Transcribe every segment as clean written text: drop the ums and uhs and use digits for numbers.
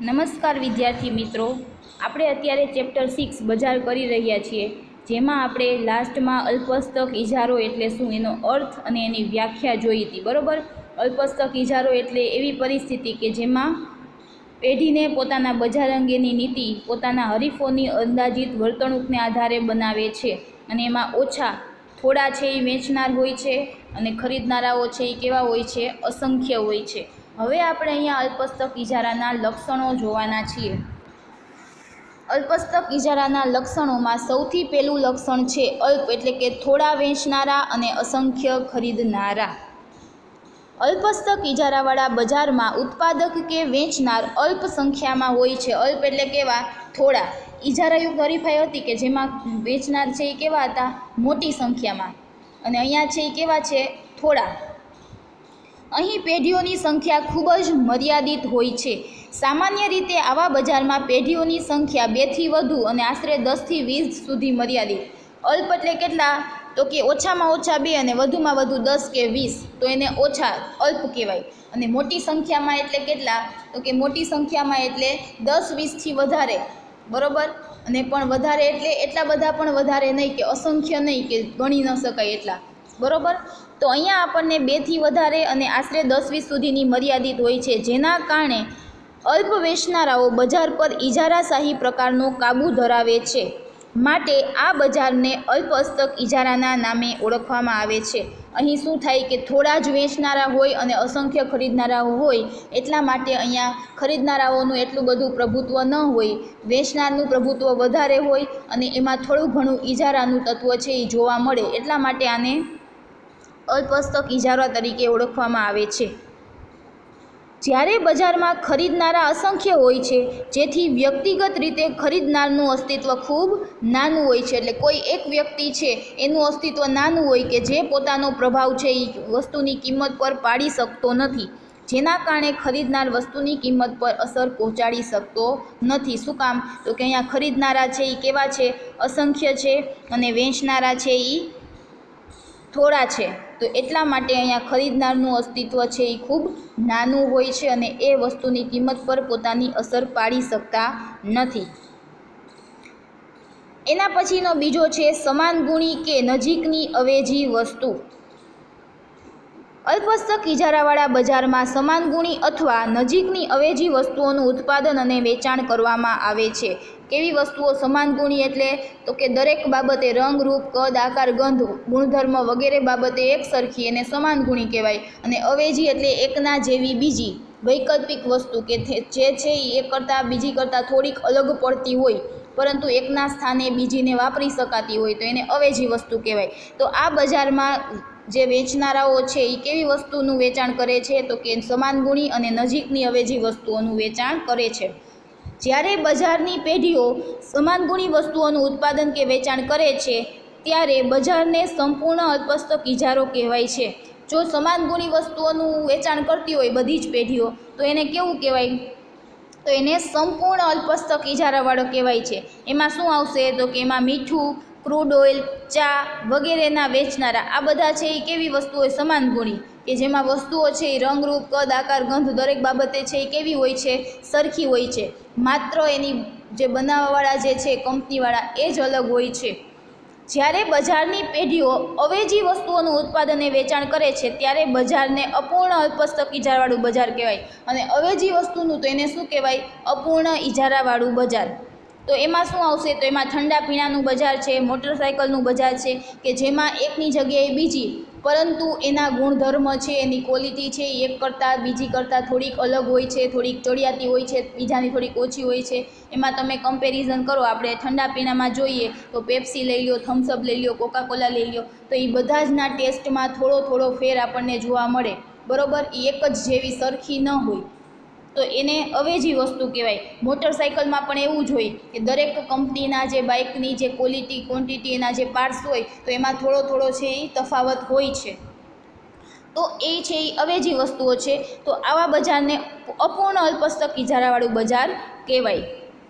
નમસ્કાર વિદ્યાર્થી મિત્રો, આપણે અત્યારે ચેપ્ટર 6 બજાર કરી રહ્યા છીએ, જેમાં આપણે લાસ્ટમાં અલ્પસ્તક ઇજારો એટલે શું એનો અર્થ અને એની વ્યાખ્યા જોઈ હતી. બરોબર. અલ્પસ્તક ઇજારો એટલે એવી પરિસ્થિતિ કે જેમાં પેઢીને પોતાના બજાર અંગેની નીતિ પોતાના હરીફોની અંદાજિત વર્તણૂકને આધારે બનાવે છે અને એમાં ઓછા થોડા છે એ વેચનાર હોય છે અને ખરીદનારાઓ છે એ કેવા હોય છે? અસંખ્ય હોય છે. હવે આપણે અહીંયા અલ્પસ્તક ઇજારાના લક્ષણો જોવાના છીએ. અલ્પસ્તક ઇજારાના લક્ષણોમાં સૌથી પહેલું લક્ષણ છે અલ્પ એટલે કે થોડા વેચનારા અને અસંખ્ય ખરીદનારા. અલ્પસ્તક ઇજારાવાળા બજારમાં ઉત્પાદક કે વેચનાર અલ્પ સંખ્યામાં હોય છે. અલ્પ એટલે કેવા? થોડા. ઇજારાયુક્ત હરીફાઈ હતી કે જેમાં વેચનાર છે એ કેવા હતા? મોટી સંખ્યામાં, અને અહીંયા છે એ કેવા છે? થોડા. અહીં પેઢીઓની સંખ્યા ખૂબ જ મર્યાદિત હોય છે. સામાન્ય રીતે આવા બજારમાં પેઢીઓની સંખ્યા 2 થી વધુ અને આશરે 10 થી 20 સુધી મર્યાદિત. અલ્પ એટલે કેટલા? તો કે ઓછામાં ઓછા 2 અને વધુમાં વધુ 10 કે 20, તો એને ઓછા અલ્પ કહેવાય. અને મોટી સંખ્યામાં એટલે કેટલા? તો કે મોટી સંખ્યામાં એટલે 10-20 થી વધારે. બરોબર. અને પણ વધારે એટલે એટલા બધા પણ વધારે નહીં કે અસંખ્ય નહીં કે ગણી ન શકાય એટલા. બરોબર. તો અહીંયા આપણને 2 થી વધારે અને આશરે 10-20 સુધીની મર્યાદિત હોય છે, જેના કારણે અલ્પ વેચનારાઓ બજાર પર ઇજારાશાહી પ્રકારનો કાબૂ ધરાવે છે. માટે આ બજારને અલ્પસ્તક ઇજારાના નામે ઓળખવામાં આવે છે. અહીં શું થાય કે થોડા જ વેચનારા હોય અને અસંખ્ય ખરીદનારાઓ હોય, એટલા માટે અહીંયા ખરીદનારાઓનું એટલું બધું પ્રભુત્વ ન હોય, વેચનારનું પ્રભુત્વ વધારે હોય અને એમાં થોડું ઘણું ઇજારાનું તત્વ છે એ જોવા મળે. એટલા માટે આને અલ્પસ્તક ઇજારા તરીકે ઓળખવામાં આવે છે. જ્યારે બજારમાં ખરીદનારા અસંખ્ય હોય છે, જેથી વ્યક્તિગત રીતે ખરીદનારનું અસ્તિત્વ ખૂબ નાનું હોય છે. એટલે કોઈ એક વ્યક્તિ છે એનું અસ્તિત્વ નાનું હોય કે જે પોતાનો પ્રભાવ છે એ વસ્તુની કિંમત પર પાડી શકતો નથી, જેના કારણે ખરીદનાર વસ્તુની કિંમત પર અસર પહોંચાડી શકતો નથી. શું કામ? તો કે અહીંયા ખરીદનારા છે એ કેવા છે? અસંખ્ય છે અને વેચનારા છે એ થોડા છે. તો એટલા માટે અહીંયા ખરીદનારનું અસ્તિત્વ છે એ ખૂબ નાનું હોય છે અને એ વસ્તુની કિંમત પર પોતાની અસર પાડી શકતા નથી. એના પછીનો બીજો છે સમાન ગુણી કે નજીકની અવેજી વસ્તુ. અલ્પસ્તક ઇજારાવાળા બજારમાં સમાન ગુણી અથવા નજીકની અવેજી વસ્તુઓનું ઉત્પાદન અને વેચાણ કરવામાં આવે છે. કેવી વસ્તુઓ સમાન ગુણી? એટલે તો કે દરેક બાબતે રંગ, રૂપ, કદ, આકાર, ગંધ, ગુણધર્મ વગેરે બાબતે એક સરખી એને સમાન ગુણી કહેવાય. અને અવેજી એટલે એકના જેવી બીજી વૈકલ્પિક વસ્તુ કે જે છે એ એક કરતાં બીજી કરતાં થોડીક અલગ પડતી હોય, પરંતુ એકના સ્થાને બીજીને વાપરી શકાતી હોય, તો એને અવેજી વસ્તુ કહેવાય. તો આ બજારમાં જે વેચનારાઓ છે એ કેવી વસ્તુનું વેચાણ કરે છે? તો કે સમાન ગુણી અને નજીકની અવેજી વસ્તુઓનું વેચાણ કરે છે. જ્યારે બજારની પેઢીઓ સમાન ગુણી વસ્તુઓનું ઉત્પાદન કે વેચાણ કરે છે, ત્યારે બજારને સંપૂર્ણ અલ્પસ્તક ઇજારો કહેવાય છે. જો સમાન ગુણી વસ્તુઓનું વેચાણ કરતી હોય બધી જ પેઢીઓ, તો એને કેવું કહેવાય? તો એને સંપૂર્ણ અલ્પસ્તક ઇજારાવાળો કહેવાય છે. એમાં શું આવશે? તો કે એમાં મીઠું, ક્રૂડ ઓઇલ, ચા વગેરેના વેચનારા આ બધા છે એ કેવી વસ્તુ હોય? સમાન ગુણી, કે જેમાં વસ્તુઓ છે એ રંગરૂપ, કદ, આકાર, ગંધ દરેક બાબતે છે એ કેવી હોય છે? સરખી હોય છે. માત્ર એની જે બનાવવાવાળા જે છે કંપનીવાળા એ જ અલગ હોય છે. જ્યારે બજારની પેઢીઓ અવેજી વસ્તુઓનું ઉત્પાદન અને વેચાણ કરે છે, ત્યારે બજારને અપૂર્ણ અલ્પસ્તક ઇજારાવાળું બજાર કહેવાય. અને અવેજી વસ્તુનું તો એને શું કહેવાય? અપૂર્ણ ઇજારાવાળું બજાર. તો એમાં શું આવશે? તો એમાં ઠંડા પીણાનું બજાર છે, મોટરસાઇકલનું બજાર છે, કે જેમાં એકની જગ્યાએ બીજી, પરંતુ એના ગુણધર્મ છે, એની ક્વોલિટી છે એ એક કરતાં બીજી કરતાં થોડીક અલગ હોય છે, થોડીક ચડિયાતી હોય છે, બીજાની થોડીક ઓછી હોય છે. એમાં તમે કમ્પેરિઝન કરો, આપણે ઠંડા પીણામાં જોઈએ તો પેપ્સી લઈ લો, થમ્સઅપ લઈ લો, કોકાકોલા લઈ લો, તો એ બધા જના ટેસ્ટમાં થોડો થોડો ફેર આપણને જોવા મળે. બરોબર. એ એક જ જેવી સરખી ન હોય, તો એને અવેજી વસ્તુ કહેવાય. મોટરસાઇકલમાં પણ એવું જ હોય કે દરેક કંપનીના જે બાઇકની જે ક્વોલિટી, ક્વોન્ટિટી, એના જે પાર્ટ્સ હોય, તો એમાં થોડો થોડો છે એ તફાવત હોય છે. તો એ છે એ અવેજી વસ્તુઓ છે. તો આવા બજારને અપૂર્ણ અલ્પસ્તક ઇજારાવાળું બજાર કહેવાય.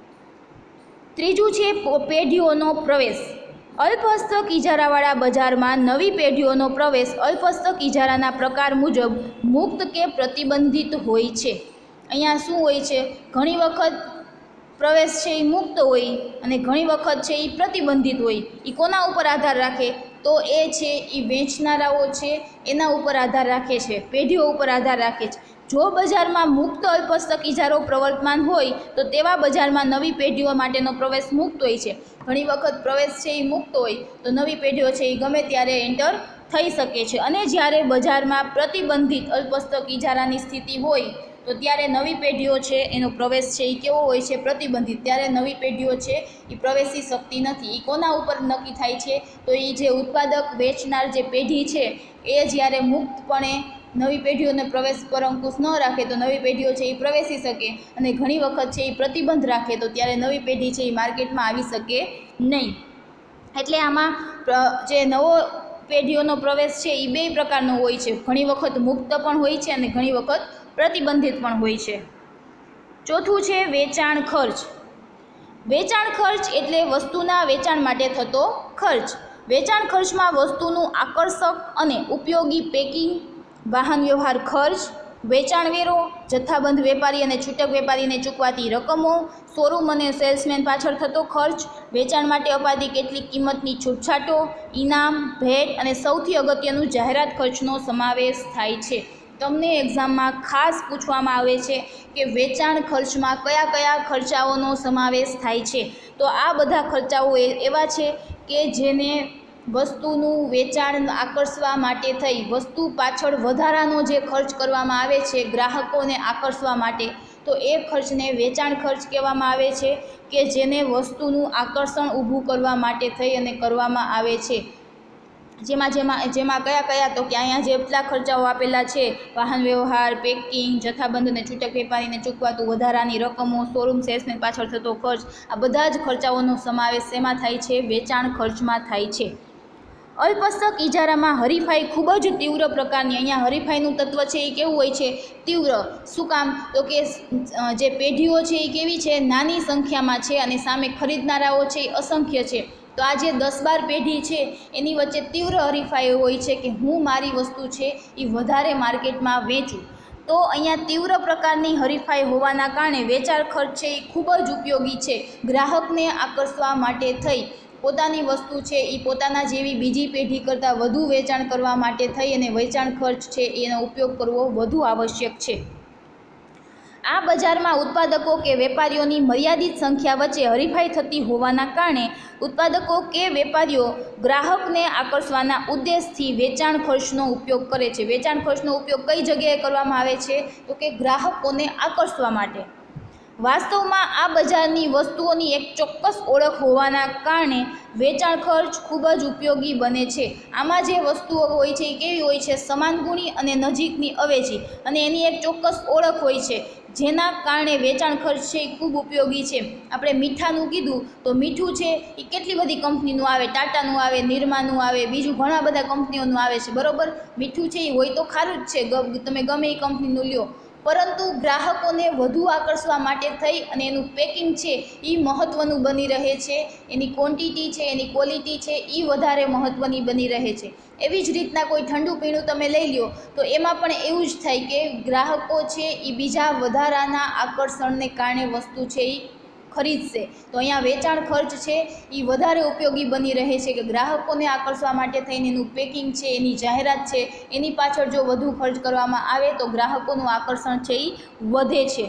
ત્રીજું છે પેઢીઓનો પ્રવેશ. અલ્પસ્તક ઇજારાવાળા બજારમાં નવી પેઢીઓનો પ્રવેશ અલ્પસ્તક ઇજારાના પ્રકાર મુજબ મુક્ત કે પ્રતિબંધિત હોય છે. અહીંયા શું હોય છે, ઘણી વખત પ્રવેશ છે એ મુક્ત હોય અને ઘણી વખત છે એ પ્રતિબંધિત હોય. એ કોના ઉપર આધાર રાખે? તો એ છે એ વેચનારાઓ છે એના ઉપર આધાર રાખે છે, પેઢીઓ ઉપર આધાર રાખે છે. જો બજારમાં મુક્ત અલ્પસ્તક ઇજારો પ્રવર્તમાન હોય તો તેવા બજારમાં નવી પેઢીઓ માટેનો પ્રવેશ મુક્ત હોય છે. ઘણી વખત પ્રવેશ છે એ મુક્ત હોય તો નવી પેઢીઓ છે એ ગમે ત્યારે એન્ટર થઈ શકે છે. અને જ્યારે બજારમાં પ્રતિબંધિત અલ્પસ્તક ઇજારાની સ્થિતિ હોય તો ત્યારે નવી પેઢીઓ છે એનો પ્રવેશ છે એ કેવો હોય છે? પ્રતિબંધિત. ત્યારે નવી પેઢીઓ છે એ પ્રવેશી શકતી નથી. એ કોના ઉપર નક્કી થાય છે? તો એ જે ઉત્પાદક વેચનાર જે પેઢી છે એ જ્યારે મુક્તપણે નવી પેઢીઓને પ્રવેશ પર અંકુશ ન રાખે તો નવી પેઢીઓ છે એ પ્રવેશી શકે, અને ઘણી વખત છે એ પ્રતિબંધ રાખે તો ત્યારે નવી પેઢી છે એ માર્કેટમાં આવી શકે નહીં. એટલે આમાં જે નવો પેઢીઓનો પ્રવેશ છે એ બે પ્રકારનો હોય છે. ઘણી વખત મુક્ત પણ હોય છે અને ઘણી વખત પ્રતિબંધિત પણ હોય છે. ચોથું છે વેચાણ ખર્ચ. વેચાણ ખર્ચ એટલે વસ્તુના વેચાણ માટે થતો ખર્ચ. વેચાણ ખર્ચમાં વસ્તુનું આકર્ષક અને ઉપયોગી પેકિંગ, વાહન વ્યવહાર ખર્ચ, વેચાણ વેરો, જથ્થાબંધ વેપારી અને છૂટક વેપારીને ચૂકવાતી રકમો, શોરૂમ અને સેલ્સમેન પાછળ થતો ખર્ચ, વેચાણ માટે અપાતી કેટલીક કિંમતની છૂટછાટો, ઇનામ, ભેટ અને સૌથી અગત્યનું જાહેરાત ખર્ચનો સમાવેશ થાય છે. તમને એક્ઝામમાં ખાસ પૂછવામાં આવે છે કે વેચાણ ખર્ચમાં કયા કયા ખર્ચાઓનો સમાવેશ થાય છે. તો આ બધા ખર્ચાઓ એવા છે કે જેને વસ્તુનું વેચાણ આકર્ષવા માટે થઈ વસ્તુ પાછળ વધારાનો જે ખર્ચ કરવામાં આવે છે ગ્રાહકોને આકર્ષવા માટે, તો એ ખર્ચને વેચાણ ખર્ચ કહેવામાં આવે છે કે જેને વસ્તુનું આકર્ષણ ઊભું કરવા માટે થઈ અને કરવામાં આવે છે. જેમાં કયા કયા? તો કે અહીંયા જેટલા ખર્ચાઓ આપેલા છે, વાહન વ્યવહાર, પેકિંગ, જથ્થાબંધ અને છૂટક વેપારીને ચૂકવાતું વધારાની રકમો, શોરૂમ સેલ્સમેન પાછળ થતો ખર્ચ, આ બધા જ ખર્ચાઓનો સમાવેશ શેમાં થાય છે? વેચાણ ખર્ચમાં થાય છે. અલ્પસ્તક ઇજારામાં હરીફાઈ ખૂબ જ તીવ્ર પ્રકારની. અહીંયા હરીફાઈનું તત્વ છે એ કેવું હોય છે? તીવ્ર. શું કામ? તો કે જે પેઢીઓ છે એ કેવી છે? નાની સંખ્યામાં છે અને સામે ખરીદનારાઓ છે એ અસંખ્ય છે. તો આ જે 10-12 પેઢી છે એની વચ્ચે તીવ્ર હરીફાઈ હોય છે કે હું મારી વસ્તુ છે એ વધારે માર્કેટમાં વેચું. તો અહીંયા તીવ્ર પ્રકારની હરીફાઈ હોવાના કારણે વેચાણ ખર્ચ છે એ ખૂબ જ ઉપયોગી છે. ગ્રાહકને આકર્ષવા માટે થઈ પોતાની વસ્તુ છે એ પોતાના જેવી બીજી પેઢી કરતાં વધુ વેચાણ કરવા માટે થઈ અને વેચાણ ખર્ચ છે એનો ઉપયોગ કરવો વધુ આવશ્યક છે. આ બજારમાં ઉત્પાદકો કે વેપારીઓની મર્યાદિત સંખ્યા વચ્ચે હરીફાઈ થતી હોવાના કારણે ઉત્પાદકો કે વેપારીઓ ગ્રાહકને આકર્ષવાના ઉદ્દેશથી વેચાણ ખર્ચનો ઉપયોગ કરે છે. વેચાણ ખર્ચનો ઉપયોગ કઈ જગ્યાએ કરવામાં આવે છે? તો કે ગ્રાહકોને આકર્ષવા માટે. વાસ્તવમાં આ બજારની વસ્તુઓની એક ચોક્કસ ઓળખ હોવાના કારણે વેચાણ ખર્ચ ખૂબ જ ઉપયોગી બને છે. આમાં જે વસ્તુઓ હોય છે એ કેવી હોય છે? સમાનગુણી અને નજીકની અવેજી, અને એની એક ચોક્કસ ઓળખ હોય છે જેના કારણે વેચાણ ખર્ચ છે એ ખૂબ ઉપયોગી છે. આપણે મીઠાનું કીધું તો મીઠું છે એ કેટલી બધી કંપનીનું આવે, ટાટાનું આવે, નિરમાનું આવે, બીજું ઘણા બધા કંપનીઓનું આવે છે, બરાબર. મીઠું છે એ હોય તો ખારું જ છે, તમે ગમે એ કંપનીનું લ્યો, પરંતુ ગ્રાહકોને વધુ આકર્ષવા માટે થઈ અને એનું પેકિંગ છે એ મહત્ત્વનું બની રહે છે, એની ક્વોન્ટિટી છે, એની ક્વોલિટી છે એ વધારે મહત્ત્વની બની રહે છે. એવી જ રીતના કોઈ ઠંડુ પીણું તમે લઈ લો તો એમાં પણ એવું જ થાય કે ગ્રાહકો છે એ બીજા વધારાના આકર્ષણને કારણે વસ્તુ છે એ ખરીદશે. તો અહીંયા વેચાણ ખર્ચ છે એ વધારે ઉપયોગી બની રહે છે કે ગ્રાહકોને આકર્ષવા માટે થઈને એનું પેકિંગ છે, એની જાહેરાત છે, એની પાછળ જો વધુ ખર્ચ કરવામાં આવે તો ગ્રાહકોનું આકર્ષણ છે એ વધે છે.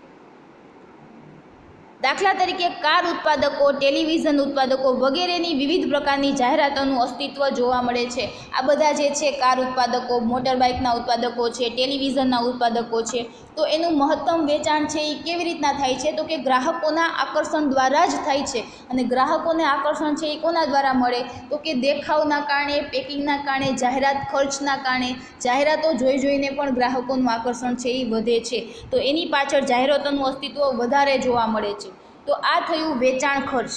દાખલા તરીકે કાર ઉત્પાદકો, ટેલિવિઝન ઉત્પાદકો વગેરેની વિવિધ પ્રકારની જાહેરાતોનું અસ્તિત્વ જોવા મળે છે. આ બધા જે છે કાર ઉત્પાદકો, મોટરબાઇકના ઉત્પાદકો છે, ટેલિવિઝનના ઉત્પાદકો છે, તો એનું મહત્તમ વેચાણ છે એ કેવી રીતના થાય છે? તો કે ગ્રાહકોના આકર્ષણ દ્વારા જ થાય છે. અને ગ્રાહકોને આકર્ષણ છે એ કોના દ્વારા મળે? તો કે દેખાવના કારણે, પેકિંગના કારણે, જાહેરાત ખર્ચના કારણે. જાહેરાતો જોઈને પણ ગ્રાહકોનું આકર્ષણ છે એ વધે છે. તો એની પાછળ જાહેરાતોનું અસ્તિત્વ વધારે જોવા મળે છે. તો આ થયું વેચાણ ખર્ચ.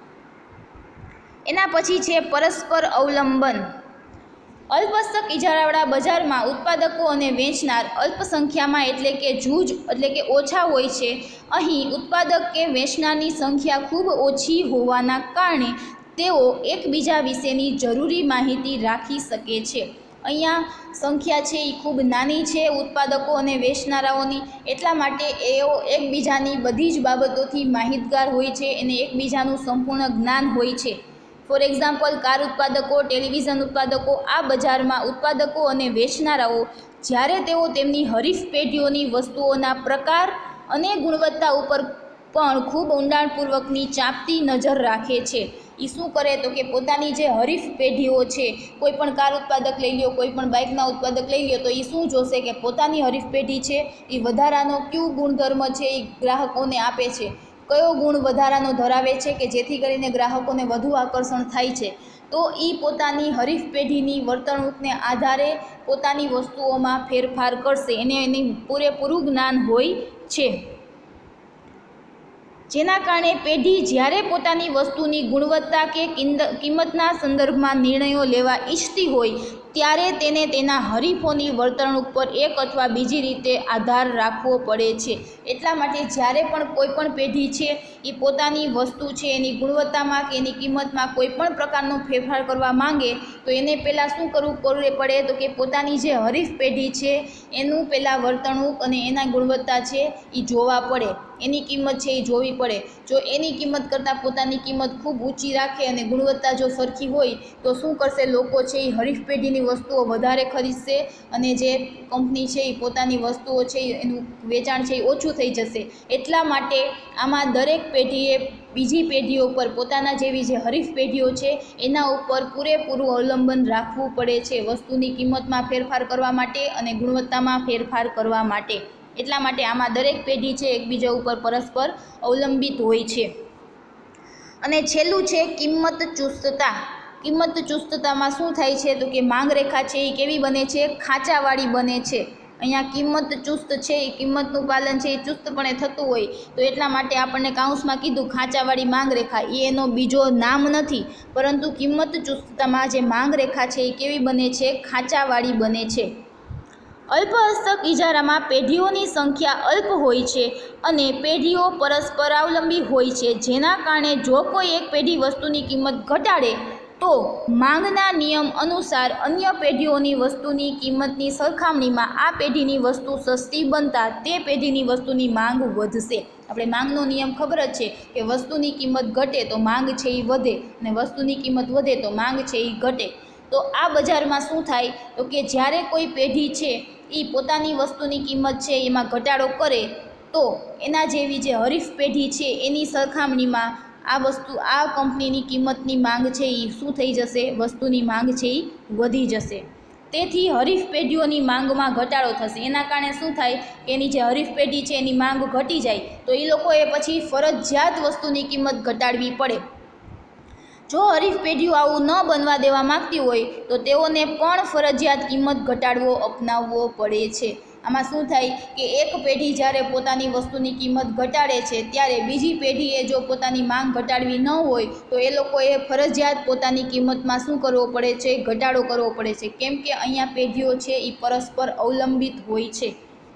એના પછી છે પરસ્પર અવલંબન. અલ્પસ્તક ઇજારાવાળા બજારમાં ઉત્પાદકો અને વેચનાર અલ્પ સંખ્યામાં એટલે કે જૂજ એટલે કે ઓછા હોય છે. અહીં ઉત્પાદક કે વેચનારની સંખ્યા ખૂબ ઓછી હોવાના કારણે તેઓ એકબીજા વિશેની જરૂરી માહિતી રાખી શકે છે. અહીંયા સંખ્યા છે એ ખૂબ નાની છે ઉત્પાદકો અને વેચનારાઓની, એટલા માટે એઓ એકબીજાની બધી જ બાબતોથી માહિતગાર હોય છે, એને એકબીજાનું સંપૂર્ણ જ્ઞાન હોય છે. ફોર એક્ઝામ્પલ, કાર ઉત્પાદકો, ટેલિવિઝન ઉત્પાદકો, આ બજારમાં ઉત્પાદકો અને વેચનારાઓ જ્યારે તેઓ તેમની હરીફ પેઢીઓની વસ્તુઓના પ્રકાર અને ગુણવત્તા ઉપર પણ ખૂબ ઊંડાણપૂર્વકની ચાંપતી નજર રાખે છે. એ શું કરે તો કે પોતાની જે હરીફ પેઢીઓ છે, કોઈ પણ કાર ઉત્પાદક લઈ લ્યો, કોઈ પણ બાઇકના ઉત્પાદક લઈ લ્યો, તો એ શું જોશે કે પોતાની હરીફ પેઢી છે એ વધારાનો કયો ગુણધર્મ છે એ ગ્રાહકોને આપે છે, કયો ગુણ વધારાનો ધરાવે છે કે જેથી કરીને ગ્રાહકોને વધુ આકર્ષણ થાય છે. તો એ પોતાની હરીફ પેઢીની વર્તણૂકને આધારે પોતાની વસ્તુઓમાં ફેરફાર કરશે, એને એની પૂરેપૂરું જ્ઞાન હોય છે. જેના કારણે પેઢી જ્યારે પોતાની વસ્તુની ગુણવત્તા કે કિંમતના સંદર્ભમાં નિર્ણયો લેવા ઈચ્છતી હોય ત્યારે તેને તેના હરીફોની વર્તણૂક પર એક અથવા બીજી રીતે આધાર રાખવો પડે છે. એટલા માટે જ્યારે પણ કોઈ પણ પેઢી છે એ પોતાની વસ્તુ છે એની ગુણવત્તામાં કે એની કિંમતમાં કોઈ પણ પ્રકારનો ફેરફાર કરવા માંગે તો એને પહેલાં શું કરવું પડે તો કે પોતાની જે હરીફ પેઢી છે એનું પહેલાં વર્તણૂક અને એના ગુણવત્તા છે એ જોવા પડે, એની કિંમત છે એ જોવી પડે. જો એની કિંમત કરતાં પોતાની કિંમત ખૂબ ઊંચી રાખે અને ગુણવત્તા જો સરખી હોય તો શું કરશે, લોકો છે એ હરીફ પેઢીની વસ્તુઓ વધારે ખરીદશે અને જે કંપની છે એ પોતાની વસ્તુઓ છે એનું વેચાણ છે એ ઓછું થઈ જશે. એટલા માટે આમાં દરેક પેઢીએ બીજી પેઢીઓ પર પોતાના જેવી જે હરીફ પેઢીઓ છે એના ઉપર પૂરેપૂરું અવલંબન રાખવું પડે છે વસ્તુની કિંમતમાં ફેરફાર કરવા માટે અને ગુણવત્તામાં ફેરફાર કરવા માટે. એટલા માટે આમાં દરેક પેઢી છે એકબીજા ઉપર પરસ્પર અવલંબિત હોય છે. અને છેલ્લું છે કિંમત ચુસ્તતા. કિંમત ચુસ્તતામાં શું થાય છે તો કે માંગ રેખા છે એ કેવી બને છે, ખાંચાવાળી બને છે. અહીંયા કિંમત ચુસ્ત છે એ કિંમતનું પાલન છે એ ચુસ્તપણે થતું હોય તો એટલા માટે આપણને કાઉન્સમાં કીધું ખાંચાવાળી માંગ રેખા, એ એનો બીજો નામ નથી, પરંતુ કિંમત ચુસ્તતામાં જે માંગ રેખા છે એ કેવી બને છે, ખાંચાવાળી બને છે. અલ્પ હસ્તક ઇજારામાં પેઢીઓની સંખ્યા અલ્પ હોય છે અને પેઢીઓ પરસ્પર અવલંબી હોય છે, જેના કારણે જો કોઈ એક પેઢી વસ્તુની કિંમત ઘટાડે તો માંગના નિયમ અનુસાર અન્ય પેઢીઓની વસ્તુની કિંમતની સરખામણીમાં આ પેઢીની વસ્તુ સસ્તી બનતા તે પેઢીની વસ્તુની માંગ વધશે. આપણે માંગનો નિયમ ખબર જ છે કે વસ્તુની કિંમત ઘટે તો માંગ છે એ વધે અને વસ્તુની કિંમત વધે તો માંગ છે એ ઘટે. તો આ બજારમાં શું થાય તો કે જ્યારે કોઈ પેઢી છે એ પોતાની વસ્તુની કિંમત છે એમાં ઘટાડો કરે તો એના જેવી જે હરીફ પેઢી છે એની સરખામણીમાં આ કંપનીની કિંમતની માંગ છે એ શું થઈ જશે, વસ્તુની માંગ છે એ વધી જશે. તેથી હરીફ પેઢીઓની માંગમાં ઘટાડો થશે. એના કારણે શું થાય કે એની જે હરીફ પેઢી છે એની માંગ ઘટી જાય તો એ લોકોએ પછી ફરજિયાત વસ્તુની કિંમત ઘટાડવી પડે. જો હરીફ પેઢીઓ આવું ન બનવા દેવા માગતી હોય તો તેઓને પણ ફરજિયાત કિંમત ઘટાડવો અપનાવવો પડે છે. આમાં શું થાય કે એક પેઢી જ્યારે પોતાની વસ્તુની કિંમત ઘટાડે છે ત્યારે બીજી પેઢીએ જો પોતાની માંગ ઘટાડવી ન હોય તો એ લોકોએ ફરજિયાત પોતાની કિંમતમાં શું કરવો પડે છે, ઘટાડો કરવો પડે છે. કેમ કે અહીંયા પેઢીઓ છે એ પરસ્પર અવલંબિત હોય છે.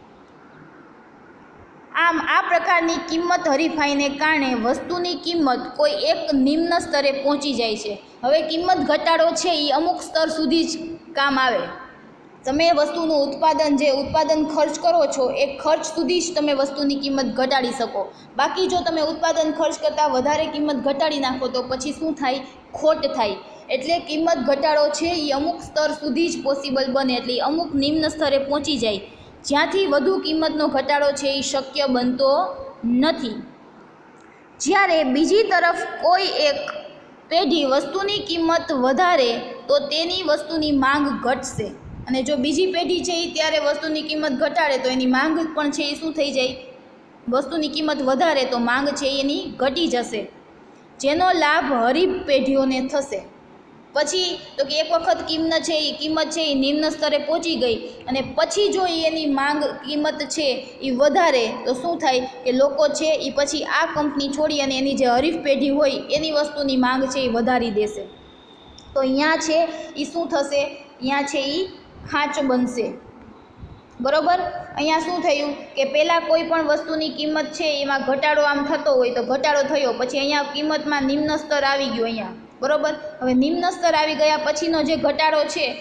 આમ આ પ્રકારની કિંમત હરીફાઈને કારણે વસ્તુની કિંમત કોઈ એક નિમ્ન સ્તરે પહોંચી જાય છે. હવે કિંમત ઘટાડો છે એ અમુક સ્તર સુધી જ કામ આવે. તમે વસ્તુનું ઉત્પાદન ખર્ચ કરો છો એ ખર્ચ સુધી જ તમે વસ્તુની કિંમત ઘટાડી શકો. બાકી જો તમે ઉત્પાદન ખર્ચ કરતાં વધારે કિંમત ઘટાડી નાખો તો પછી શું થાય, ખોટ થાય. એટલે કિંમત ઘટાડો છે એ અમુક સ્તર સુધી જ પોસિબલ બને, એટલે અમુક નિમ્ન સ્તરે પહોંચી જાય જ્યાંથી વધુ કિંમતનો ઘટાડો છે એ શક્ય બનતો નથી. જ્યારે બીજી તરફ કોઈ એક પેઢી વસ્તુની કિંમત વધારે તો તેની વસ્તુની માંગ ઘટશે અને જો બીજી પેઢી છે એ ત્યારે વસ્તુની કિંમત ઘટાડે તો એની માંગ પણ છે એ શું થઈ જાય, વસ્તુની કિંમત વધારે તો માંગ છે એની ઘટી જશે, જેનો લાભ હરીફ પેઢીઓને થશે. પછી તો કે એક વખત કિંમત છે એ નિમ્ન સ્તરે પહોંચી ગઈ અને પછી જો એની કિંમત છે એ વધારે તો શું થાય કે લોકો છે એ પછી આ કંપની છોડી અને એની જે હરીફ પેઢી હોય એની વસ્તુની માંગ છે એ વધારી દેશે. તો અહીંયા છે એ શું થશે, અહીંયા છે એ ખાંચ બનશે. બરાબર. અહીંયા શું થયું કે પહેલાં કોઈ પણ વસ્તુની કિંમત છે એમાં ઘટાડો આમ થતો હોય તો ઘટાડો થયો, પછી અહીંયા કિંમતમાં નિમ્ન સ્તર આવી ગયું અહીંયા. બરાબર. હવે નિમ્ન સ્તર આવી ગયા પછીનો જે ઘટાડો છે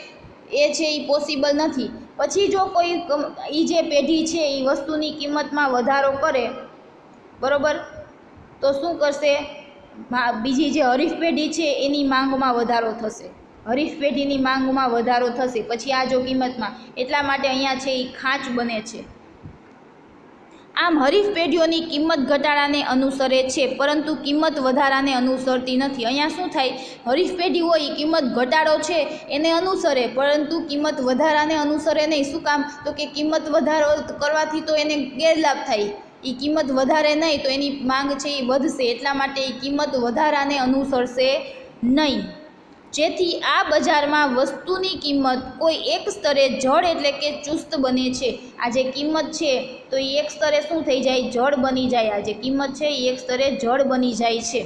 એ છે એ પોસિબલ નથી। પછી જો કોઈ એ જે પેઢી છે એ વસ્તુની કિંમતમાં વધારો કરે, બરાબર, તો શું કરશે? બીજી જે હરીફ પેઢી છે એની માંગમાં વધારો થશે, હરીફ પેઢીની માંગમાં વધારો થશે પછી આ જો કિંમતમાં, એટલા માટે અહીંયા છે એ ખાંચ બને છે। આમ હરીફ પેઢીઓની કિંમત ઘટાડાને અનુસરે છે, પરંતુ કિંમત વધારાને અનુસરતી નથી। અહીંયા શું થાય? હરીફ પેઢી હોય એ કિંમત ઘટાડો છે એને અનુસરે, પરંતુ કિંમત વધારાને અનુસરે નહીં। શું કામ? તો કે કિંમત વધારો કરવાથી તો એને ગેરલાભ થાય, એ કિંમત વધારે નહીં તો એની માંગ છે એ વધશે, એટલા માટે એ કિંમત વધારાને અનુસરશે નહીં। જેથી આ બજારમાં વસ્તુની કિંમત કોઈ એક સ્તરે જડ એટલે કે ચુસ્ત બને છે। આ જે કિંમત છે તો એ એક સ્તરે શું થઈ જાય? જડ બની જાય। આ જે કિંમત છે એ એક સ્તરે જડ બની જાય છે,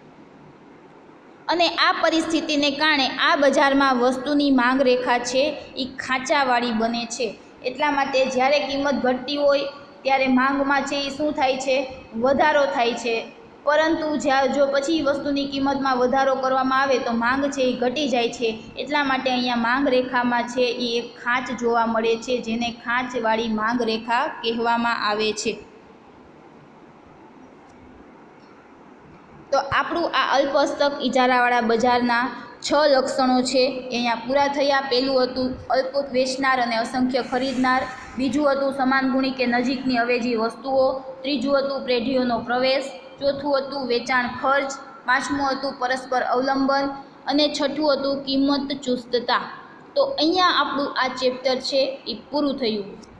અને આ પરિસ્થિતિને કારણે આ બજારમાં વસ્તુની માંગ રેખા છે એ ખાંચાવાળી બને છે। એટલા માટે જ્યારે કિંમત ઘટતી હોય ત્યારે માંગમાં છે એ શું થાય છે? વધારો થાય છે, પરંતુ જ્યાં જો પછી વસ્તુની કિંમતમાં વધારો કરવામાં આવે તો માંગ છે એ ઘટી જાય છે। એટલા માટે અહીંયા માંગ રેખામાં છે એ એક ખાંચ જોવા મળે છે, જેને ખાંચવાળી માંગ રેખા કહેવામાં આવે છે। તો આપણું આ અલ્પહસ્તક ઇજારાવાળા બજારના 6 લક્ષણો છે એ અહીંયા પૂરા થયા। પહેલું હતું અલ્પ વેચનાર અને અસંખ્ય ખરીદનાર, બીજું હતું સમાન ગુણી કે નજીકની અવેજી વસ્તુઓ, ત્રીજું હતું પેઢીઓનો પ્રવેશ, ચોથું હતું વેચાણ ખર્ચ, પાંચમું હતું પરસ્પર અવલંબન, અને છઠ્ઠું હતું કિંમત ચુસ્તતા। તો અહીંયા આપણું આ ચેપ્ટર છે એ પૂરું થયું।